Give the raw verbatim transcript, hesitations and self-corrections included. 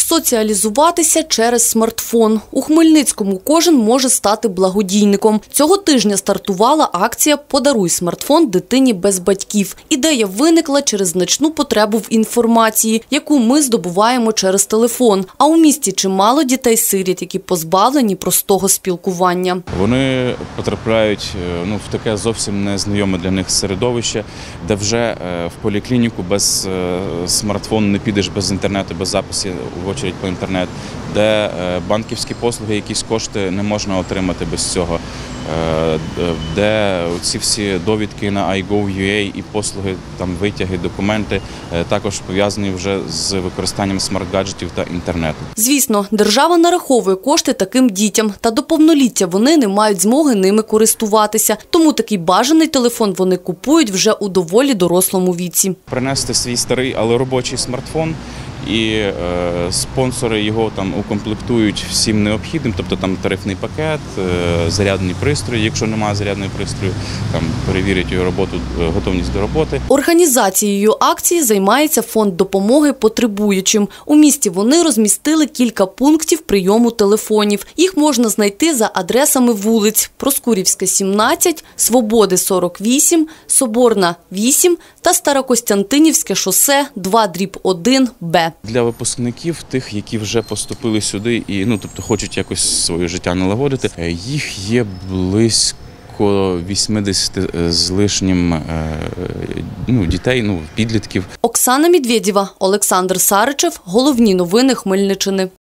Соціалізуватися через смартфон. У Хмельницькому кожен може стати благодійником. Цього тижня стартувала акція «Подаруй смартфон дитині без батьків». Ідея виникла через значну потребу в інформації, яку ми здобуваємо через телефон. А у місті чимало дітей-сиріт, які позбавлені простого спілкування. Вони потрапляють ну, в таке зовсім незнайоме для них середовище, де вже в поліклініку без смартфону не підеш, без інтернету, без записів в очередь по інтернет, де банківські послуги, якісь кошти не можна отримати без цього, де ці всі довідки на ай гов точка ю а і послуги, там витяги, документи також пов'язані вже з використанням смарт-гаджетів та інтернету. Звісно, держава нараховує кошти таким дітям, та до повноліття вони не мають змоги ними користуватися. Тому такий бажаний телефон вони купують вже у доволі дорослому віці. Принести свій старий, але робочий смартфон, і е, спонсори його там укомплектують всім необхідним, тобто там тарифний пакет, е, зарядний пристрій, якщо немає зарядного пристрою, там перевірять його роботу, готовність до роботи. Організацією акції займається фонд допомоги потребуючим. У місті вони розмістили кілька пунктів прийому телефонів. Їх можна знайти за адресами вулиць: Проскурівська, сімнадцять, Свободи, сорок вісім, Соборна, вісім та Старокостянтинівське шосе, два дріб один Б. Для випускників, тих, які вже поступили сюди і ну, тобто, хочуть якось своє життя налагодити, їх є близько вісімдесят з лишнім ну, дітей, ну, підлітків. Оксана Медведєва, Олександр Саричев. Головні новини Хмельниччини.